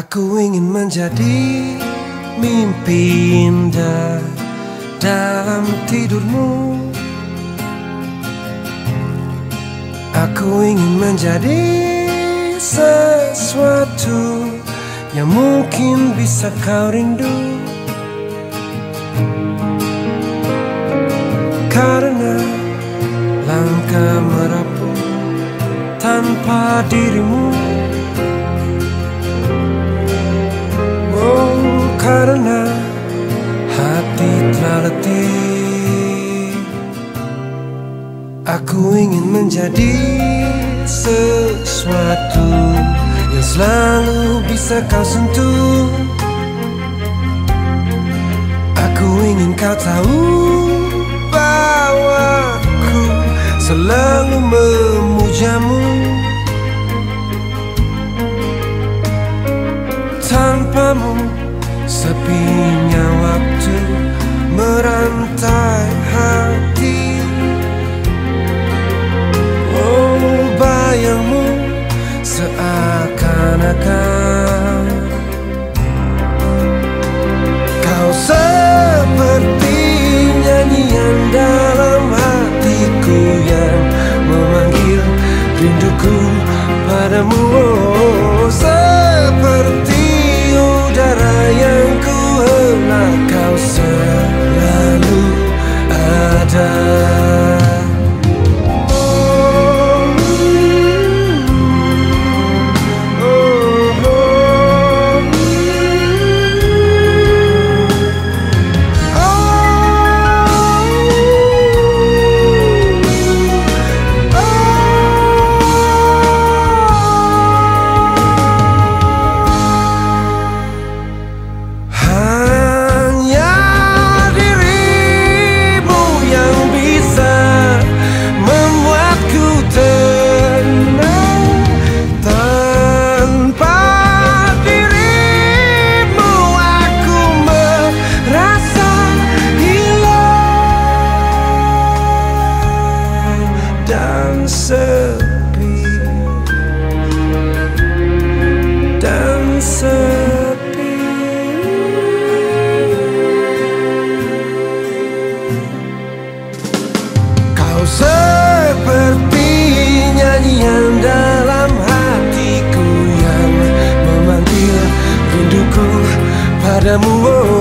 Aku ingin menjadi mimpi indah dalam tidurmu. Aku ingin menjadi sesuatu yang mungkin bisa kau rindu. Karena langkah merapuh tanpa dirimu. Oh, karena hati telah letih. Aku ingin menjadi sesuatu yang selalu bisa kau sentuh. Aku ingin kau tahu bahwa aku selalu memujamu. Tanpamu sepinya waktu merantai hati. Oh, bayangmu seakan-akan kau seperti nyanyian dalam hatiku yang memanggil rinduku padamu. Oh, seperti udara yang ku hela, kau selalu ada. Dan sepi, dan sepi. Kau seperti nyanyian dalam hatiku yang memanggil rinduku padamu.